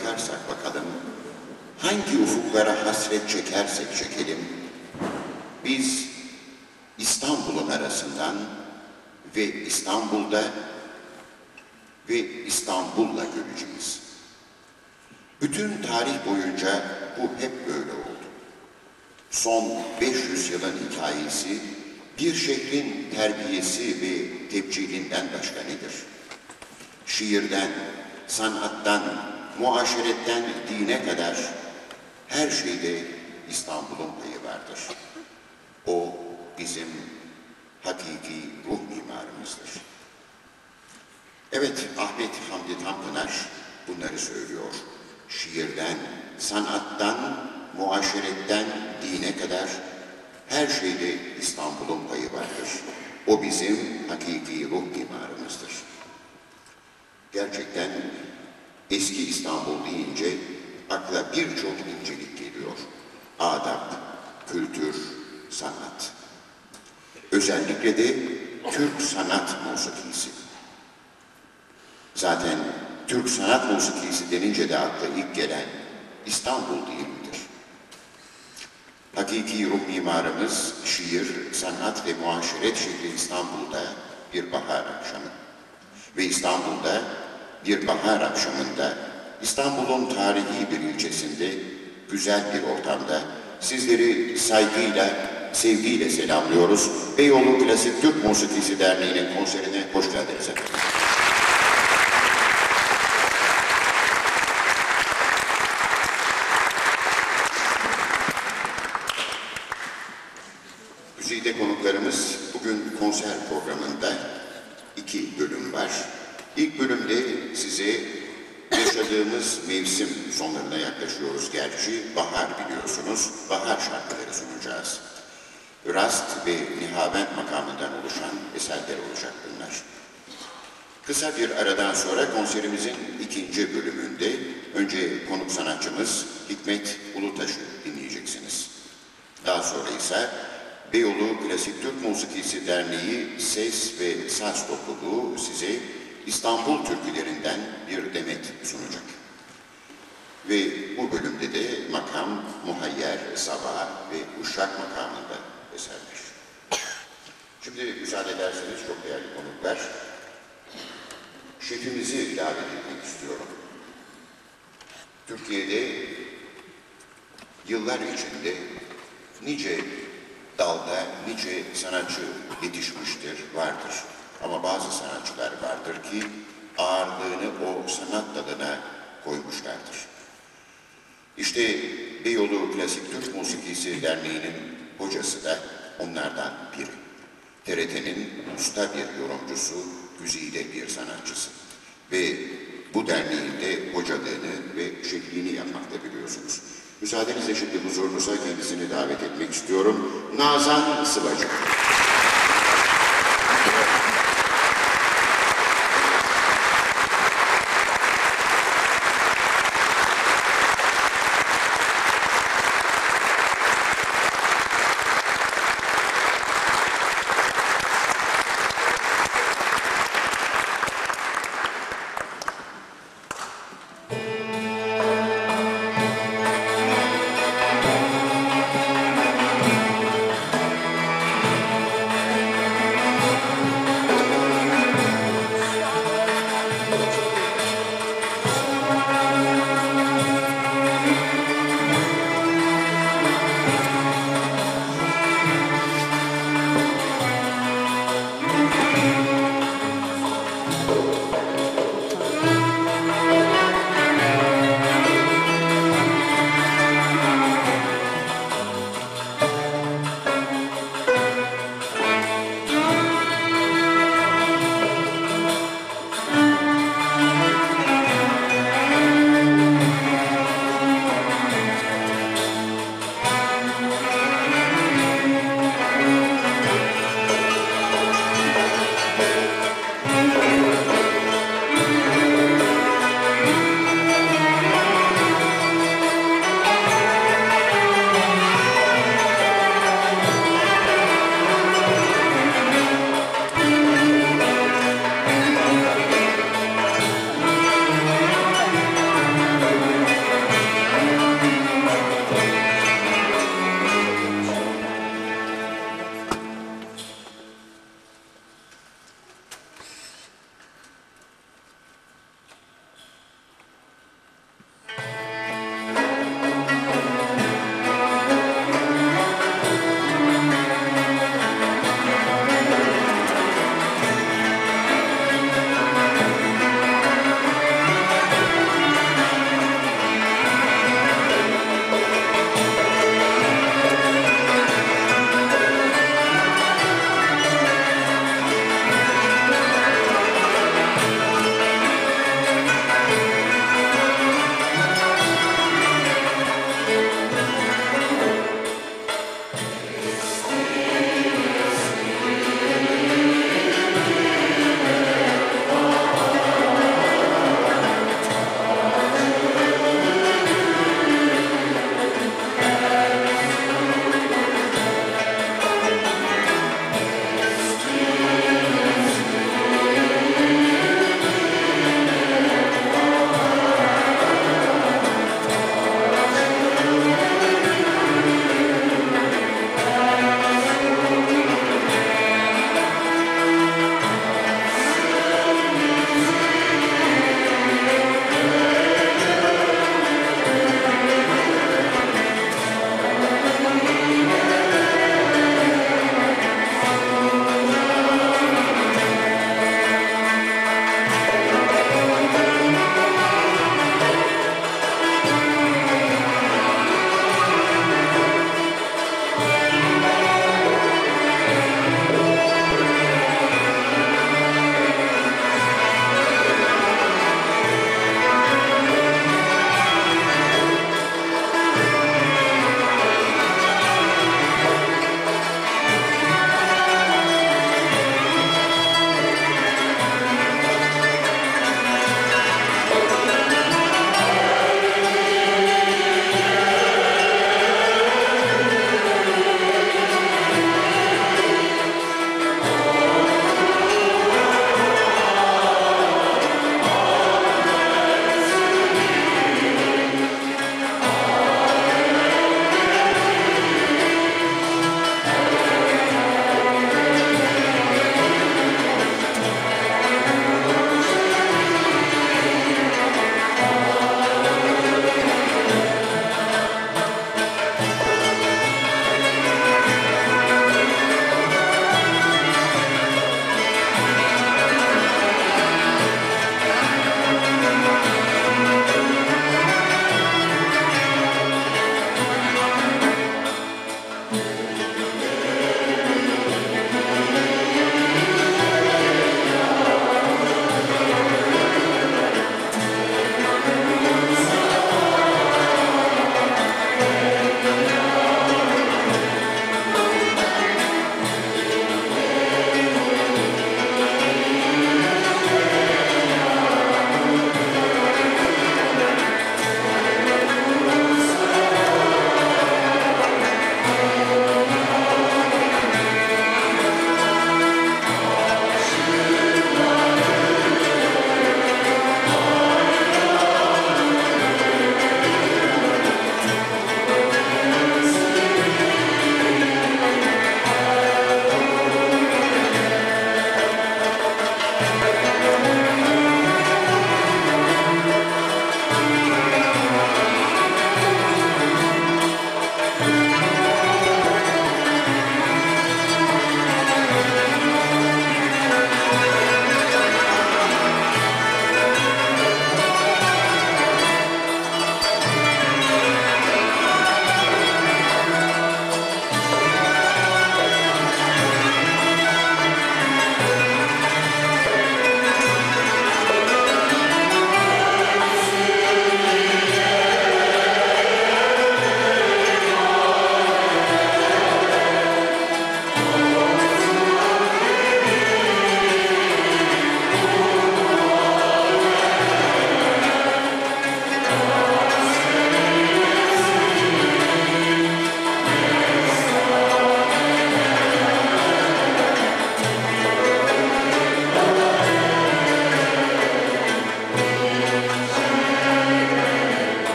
bakarsak bakalım, hangi ufuklara hasret çekersek çekelim, biz İstanbul'un arasından ve İstanbul'la göreceğiz. Bütün tarih boyunca bu hep böyle oldu. Son 500 yılın hikayesi, bir şehrin terbiyesi ve tebcilinden başka nedir? Şiirden, sanattan, muaşeretten dine kadar her şeyde İstanbul'un payı vardır. O bizim hakiki ruh mimarımızdır. Evet, Ahmet Hamdi Tanpınar bunları söylüyor. Şiirden, sanattan, muaşeretten dine kadar her şeyde İstanbul'un payı vardır. O bizim hakiki ruh mimarımızdır. Gerçekten eski İstanbul deyince akla birçok incelik geliyor. Adab, kültür, sanat. Özellikle de Türk sanat musikisi. Zaten Türk sanat musikisi denince de akla ilk gelen İstanbul değil midir? Hakiki ruh mimarımız şiir, sanat ve muaşeret şehri İstanbul'da bir bahar akşamı. Ve İstanbul'da bir bahar akşamında İstanbul'un tarihi bir ilçesinde güzel bir ortamda sizleri saygıyla, sevgiyle selamlıyoruz. Beyoğlu Klasik Türk Musikisi Derneği'nin konserine hoş geldiniz efendim. Güzide konuklarımız bugün konser programında 2 bölüm var. İlk bölümde size yaşadığımız mevsim sonlarına yaklaşıyoruz gerçi. Bahar biliyorsunuz. Bahar şarkıları sunacağız. Rast ve Nihavent makamından oluşan eserler olacak bunlar. Kısa bir aradan sonra konserimizin 2. bölümünde önce konuk sanatçımız Hikmet Ulutaş'ı dinleyeceksiniz. Daha sonra ise Beyoğlu Klasik Türk Musikisi Derneği Ses ve Saz Topluluğu size İstanbul türkülerinden bir demet sunacak. Ve bu bölümde de makam, muhayyer, sabah ve uşak makamında eserler. Şimdi müsaade ederseniz çok değerli konuklar, şefimizi davet etmek istiyorum. Türkiye'de yıllar içinde nice dalda nice sanatçı yetişmiştir, vardır. Ama bazı sanatçılar vardır ki ağırlığını o sanat dalına koymuşlardır. İşte Beyoğlu Klasik Türk Musikisi Derneği'nin hocası da onlardan biri. TRT'nin usta bir yorumcusu, güzide bir sanatçısı. Ve bu derneğin de hocalığını ve şefliğini yapmakta biliyorsunuz. Müsaadenizle şimdi huzurunuza kendisini davet etmek istiyorum. Nazan Sıvacı.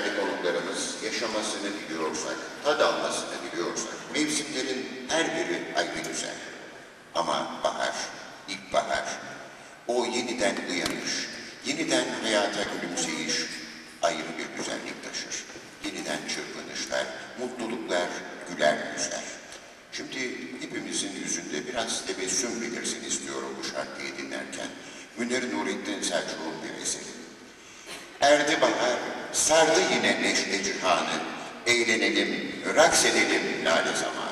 değerli konuklarımız yaşamasını biliyorsak, tad almasını biliyorsak, mevsimlerin her biri ayrı güzel. Ama bahar, ilkbahar, o yeniden uyanış, yeniden hayata gülümseyiş ayrı bir güzellik taşır. Yeniden çırpınışlar, mutluluklar, güler yüzler. Şimdi hepimizin yüzünde biraz tebessüm belirsin istiyorum bu şarkıyı dinlerken. Münir Nurettin Selçuk'un bir eseri. Erdi bahar, sardı yine neşe cihanı, eğlenelim, raks edelim lale zamanı.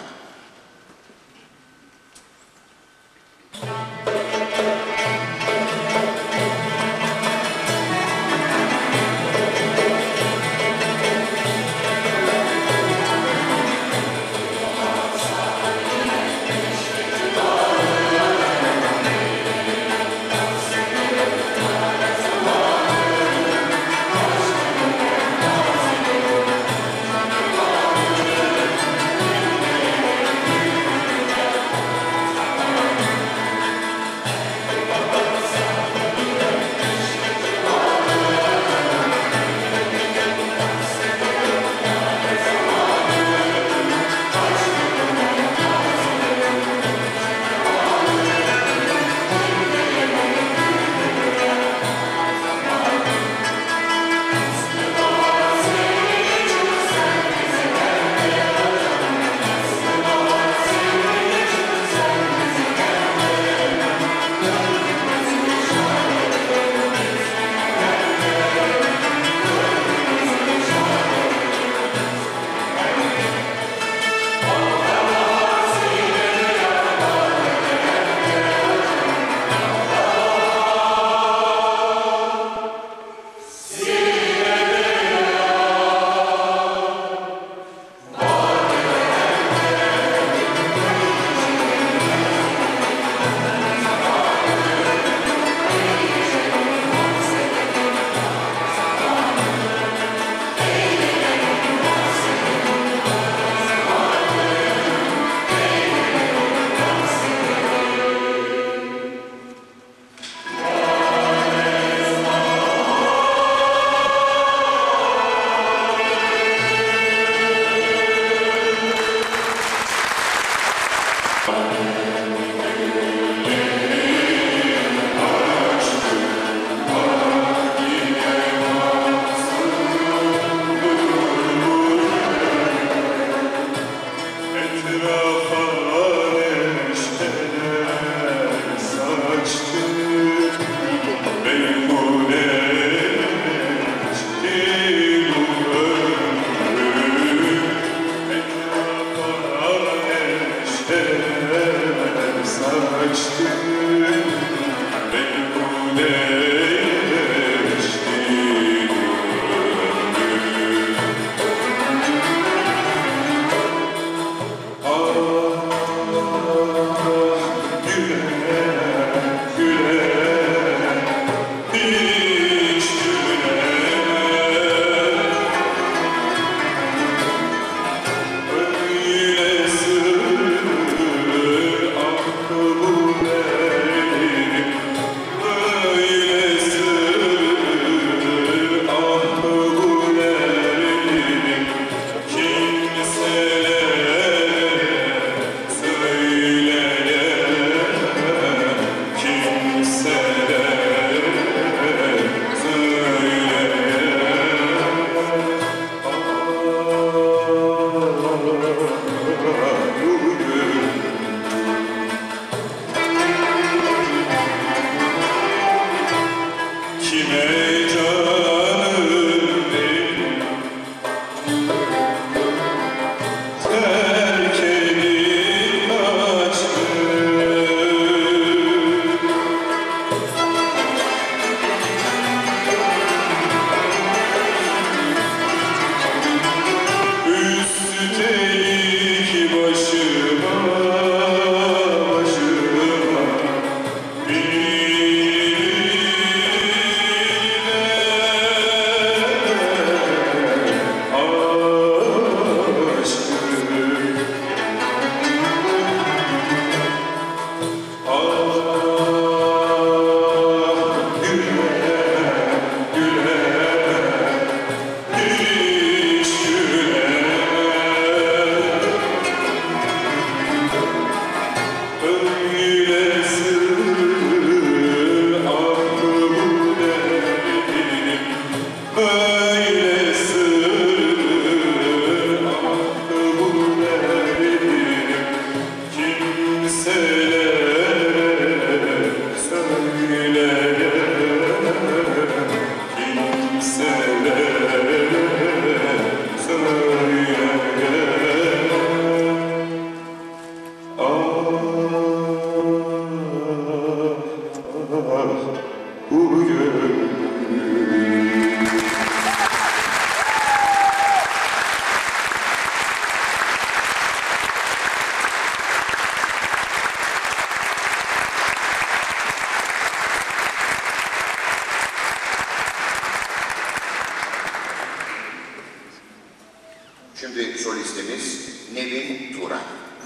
Şimdi solistimiz Nevin Turan.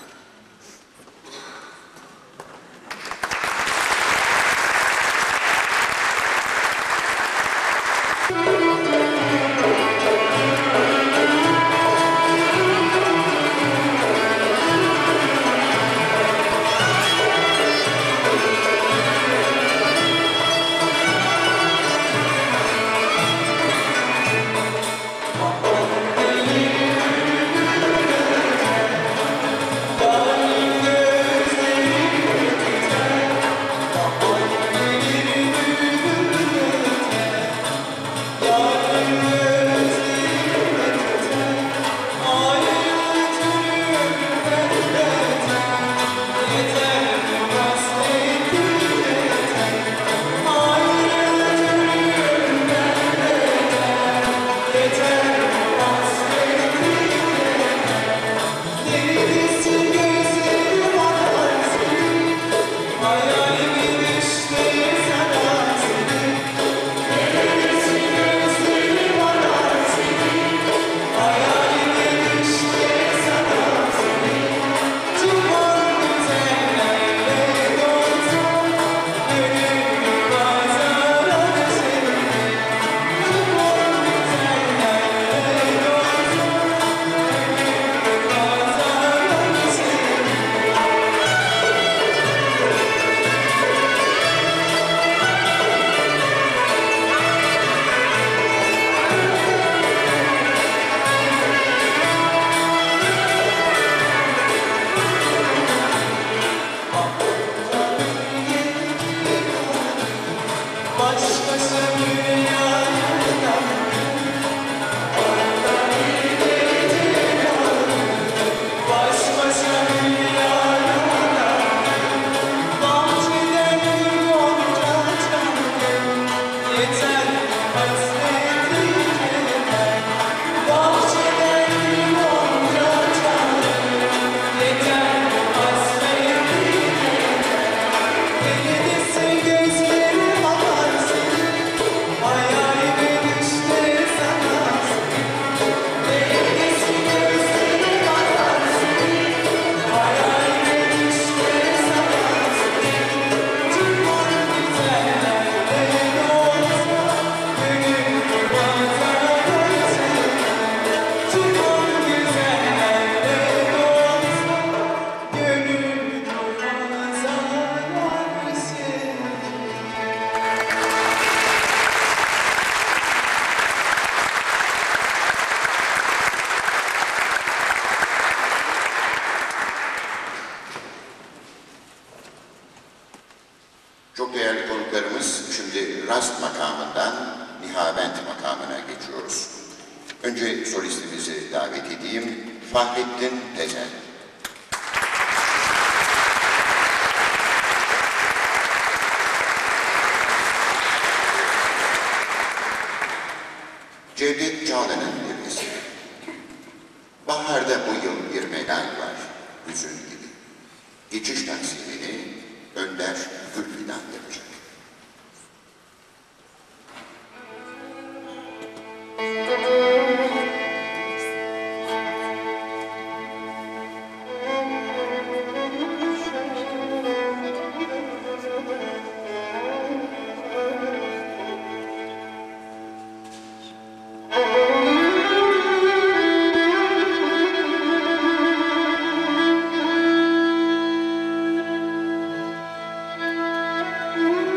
Çok değerli konuklarımız, şimdi Rast makamından Nihavent makamına geçiyoruz. Önce solistimizi davet edeyim, Fahrettin Tezel. Cevdet Çağla'nın bir eseri. Baharda bu yıl bir medal var, hüzün gibi. Geçiş taksimini Önder Gülfidan yapacak. Thank you.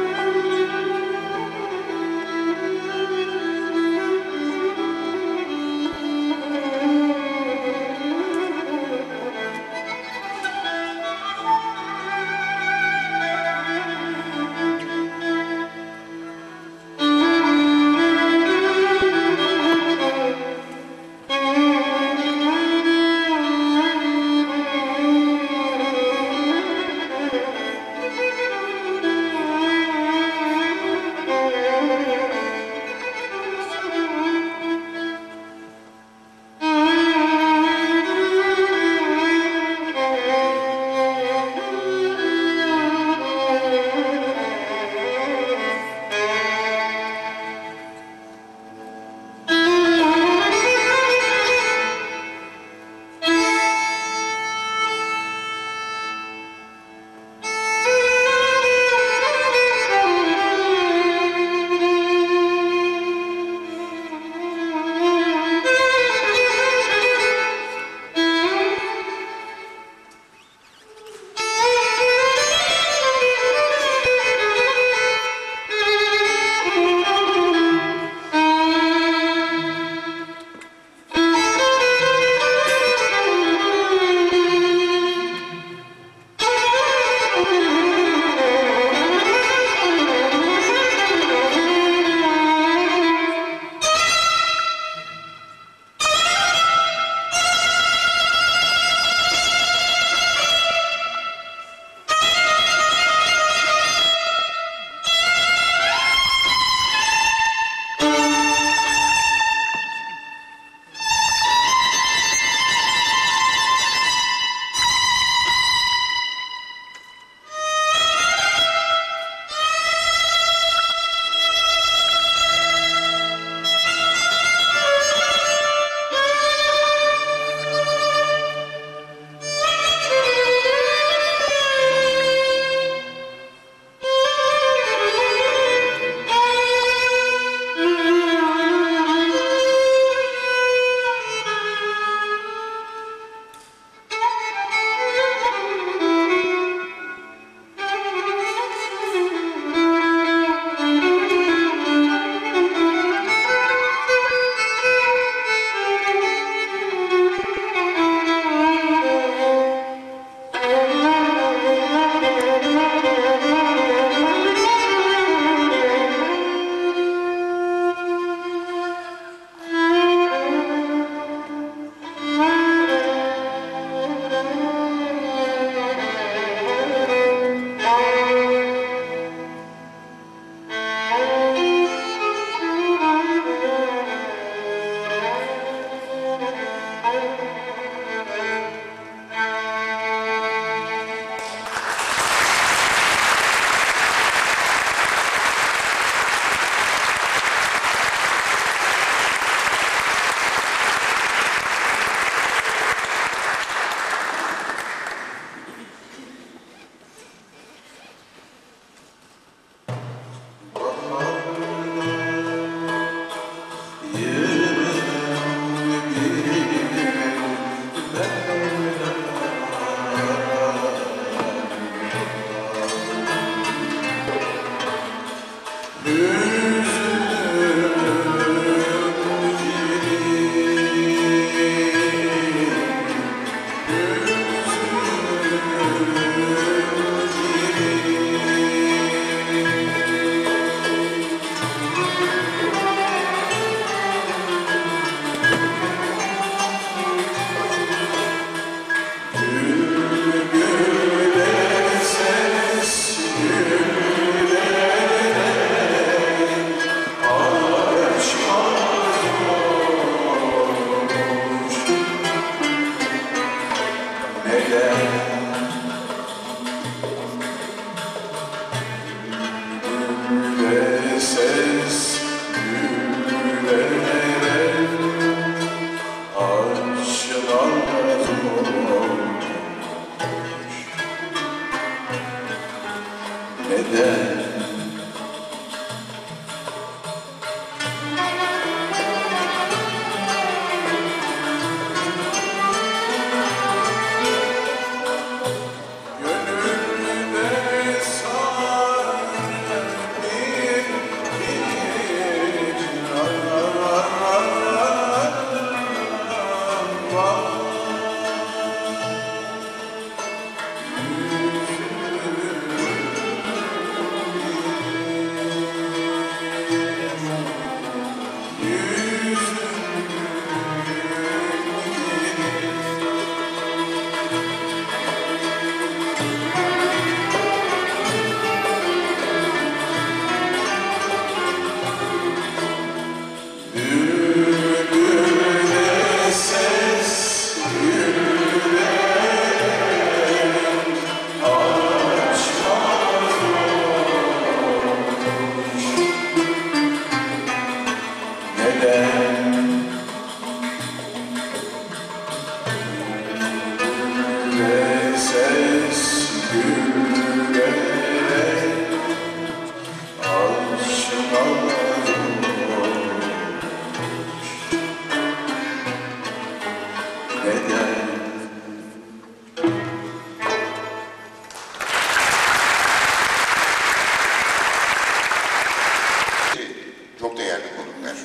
Çok değerli konuklar.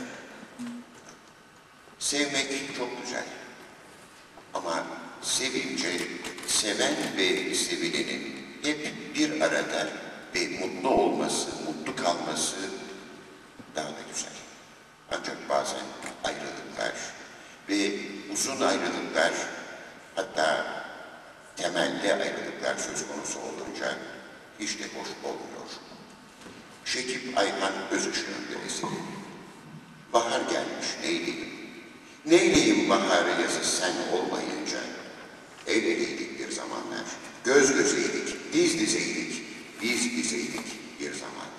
Sevmek çok güzel. Ama sevince seven ve sevilenin hep bir arada ve mutlu olması, mutlu kalması daha da güzel. Ancak bazen ayrılıklar ve uzun ayrılıklar, hatta temelli ayrılıklar söz konusu olunca hiç de hoş olmuyor. Şekip Ayhan Özışık'ın deresi. Bahar gelmiş neyleyim? Neyleyim baharı yazı sen olmayınca? El eleydik bir zamanlar, göz gözeydik, diz dizeydik, biz bizeydik bir zamanlar.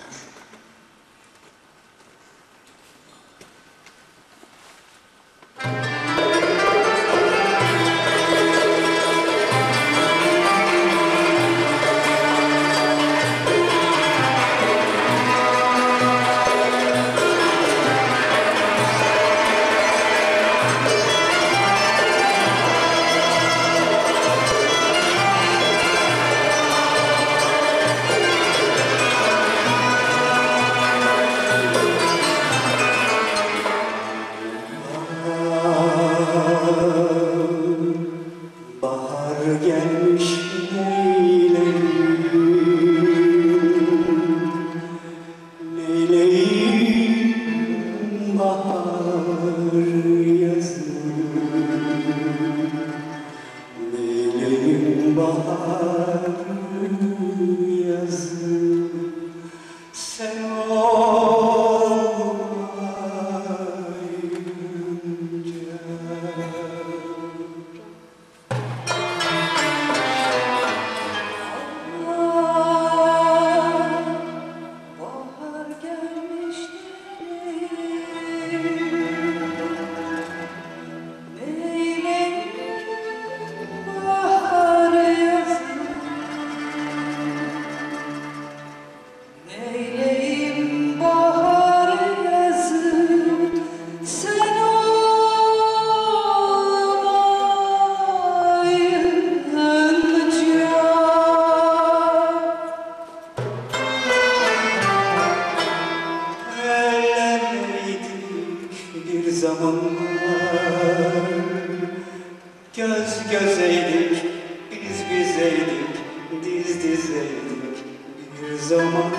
Göz gözeydik, biz bizeydik, diz dizeydik bir zamanlar.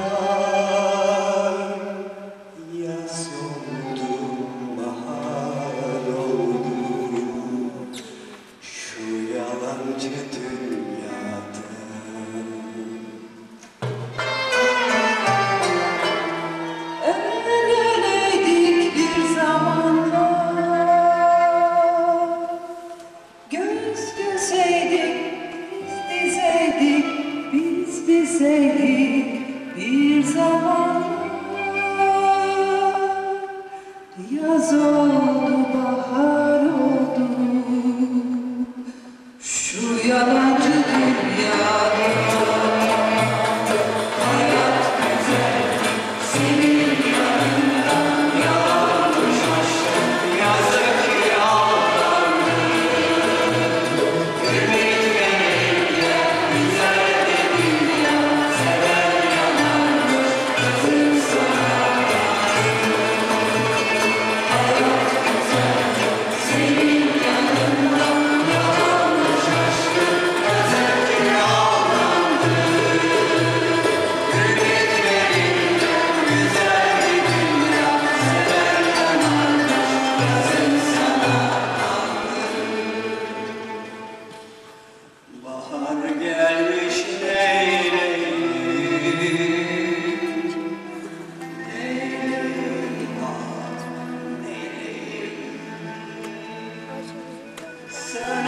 Yaz oldu, bahar oldu şu yalancı dünyada. El eleydik bir zamanlar, göz göz Sen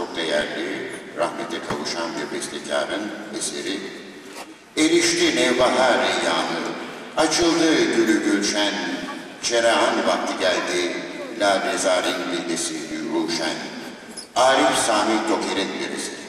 çok değerli, rahmete kavuşan bir bestekarın eseri. Erişti nevbahar reyyanı, açıldı gülü gülşen, çerean vakti geldi, la rezarin bildesi ruşen. Arif Sami Toker'in bir eseri.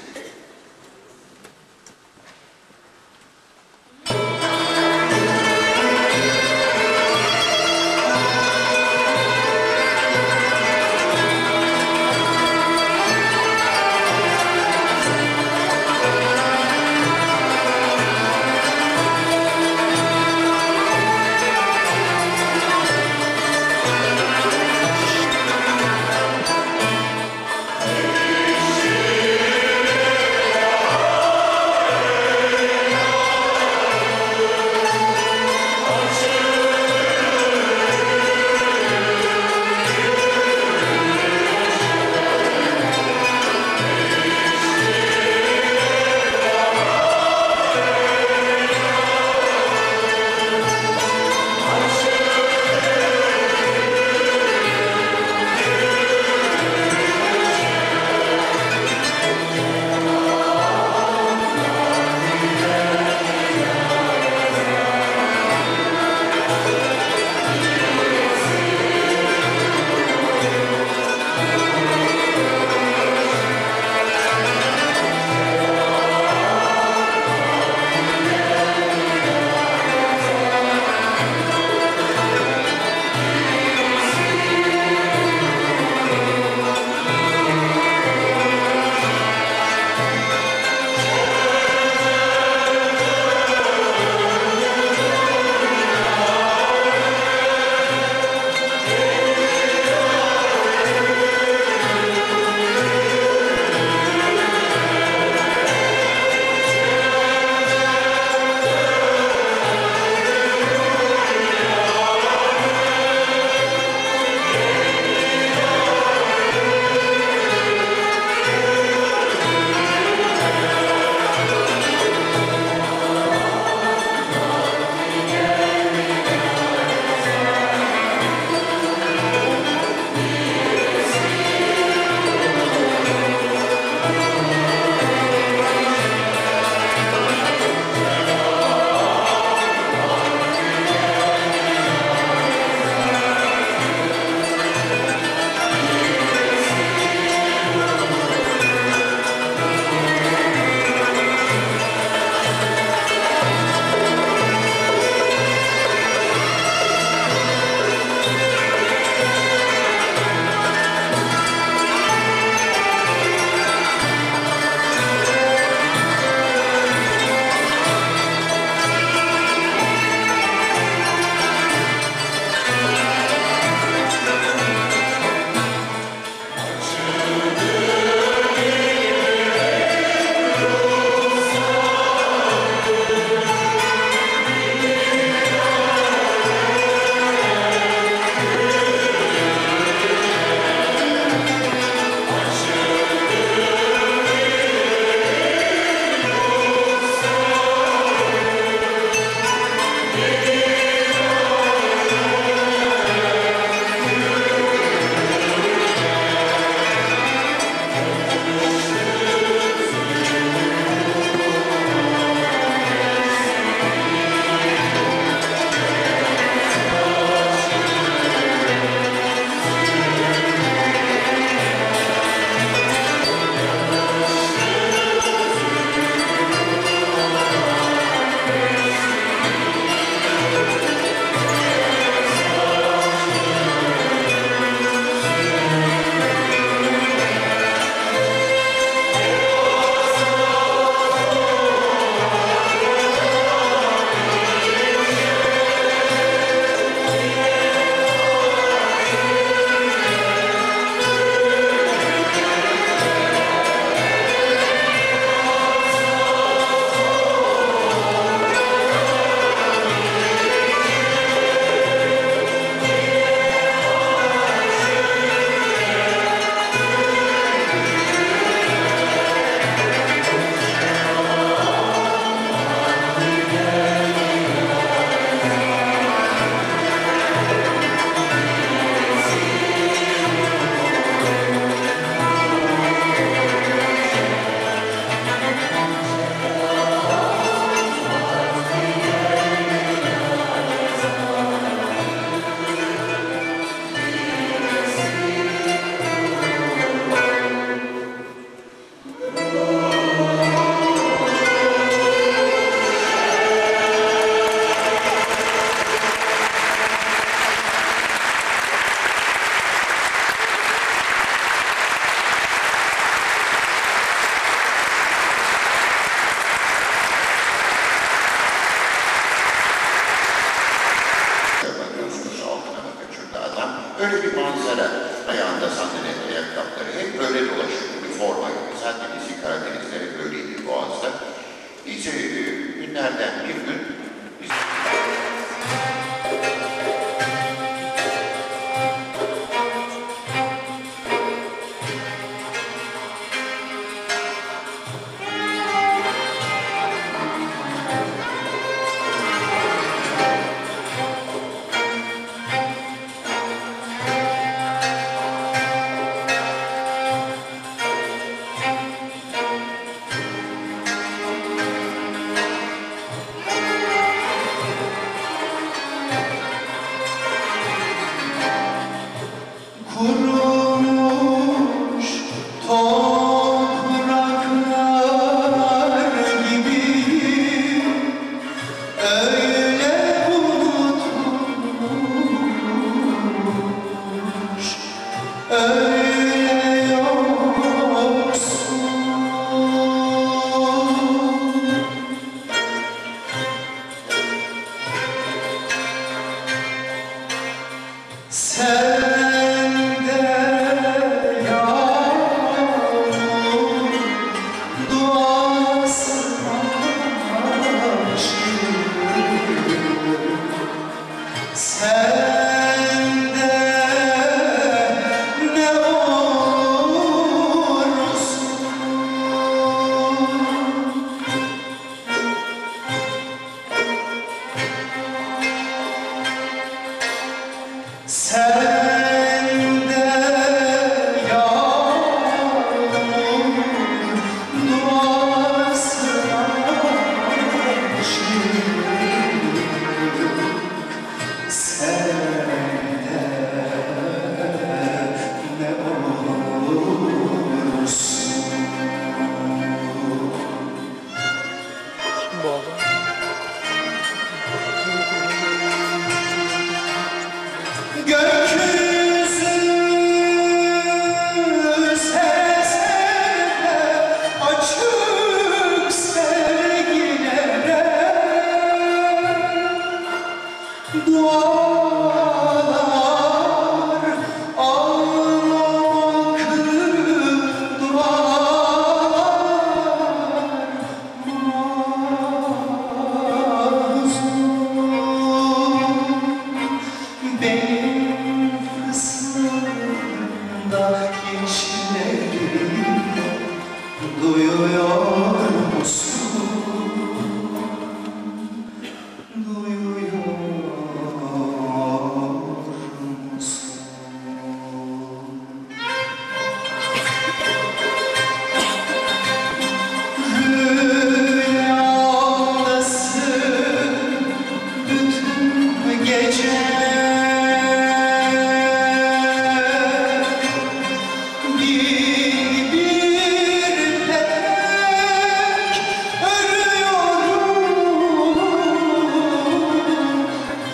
Böyle bir manzara, ayağında sandalet ayakkabıları, hep böyle dolaşıyor, bir forma gibi. Zaten bizi Karadenizler hep öyleydi Boğaz'da. İşte günlerden bir gün kurumuş topraklar gibiyim, öyle unutmuş, öyle yoksun. Sen de yağmur duasına aşığım. Sen de ne olursun, sen de yağmur duasına aşığım. Sen de ne olursun. Gökyüzü sere sere açık sevgilere dualar almak, dualar mazlum. Benim fısılda içlerim, duyuyor musun? Duyuyor musun? Rüyamdasın bütün gece, bir tek ölüyorum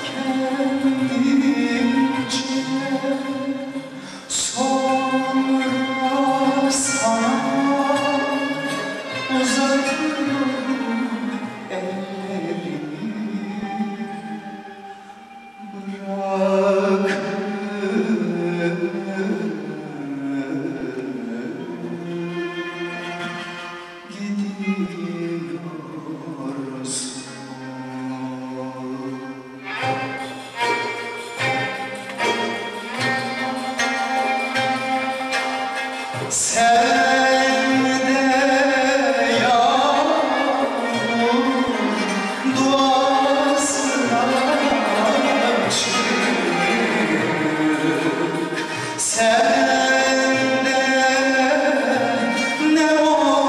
kendimce. Sonra sana uzatıyorum ellerimi, gidiyorsun. Sen de yağmur duasına aşığım. Sen de ne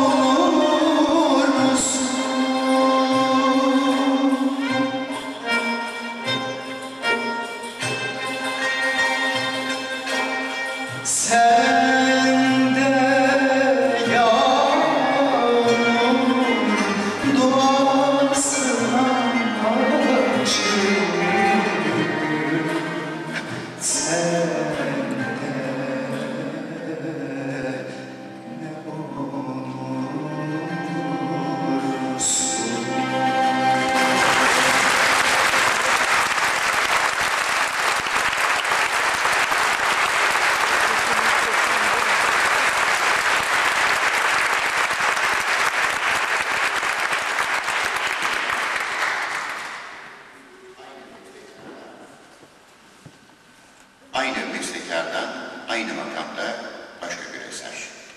olursun, sen de yağmur duasına aşığım. Sen ne olursun. aynı makamda başka bir eser.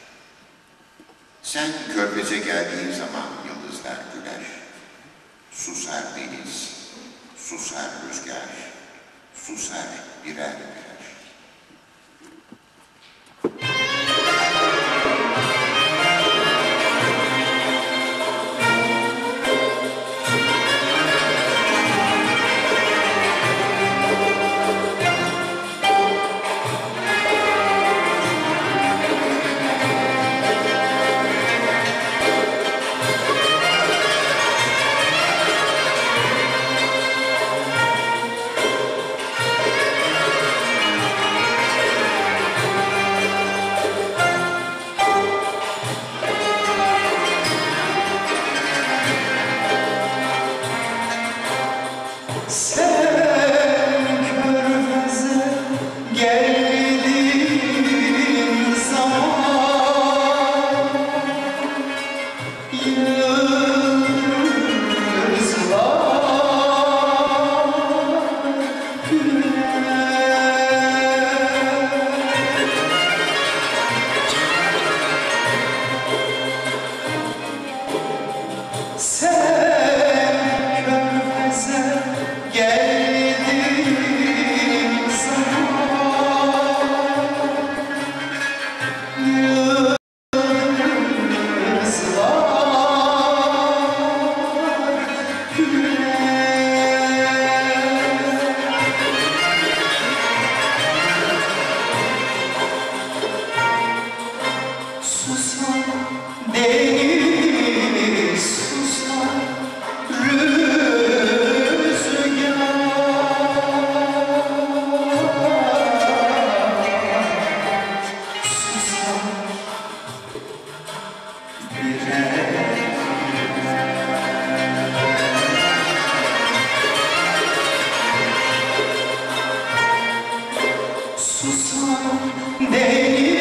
Sen körfeze geldiğin zaman yıldızlar güler. Susar deniz, susar rüzgar, susar birer birer. Sen körfeze geldiğin zaman yıldızlar güler. Sen körfeze geldiğin zaman yıldızlar güler. Susar deniz, susar rüzgar, susar birer. Susar deniz,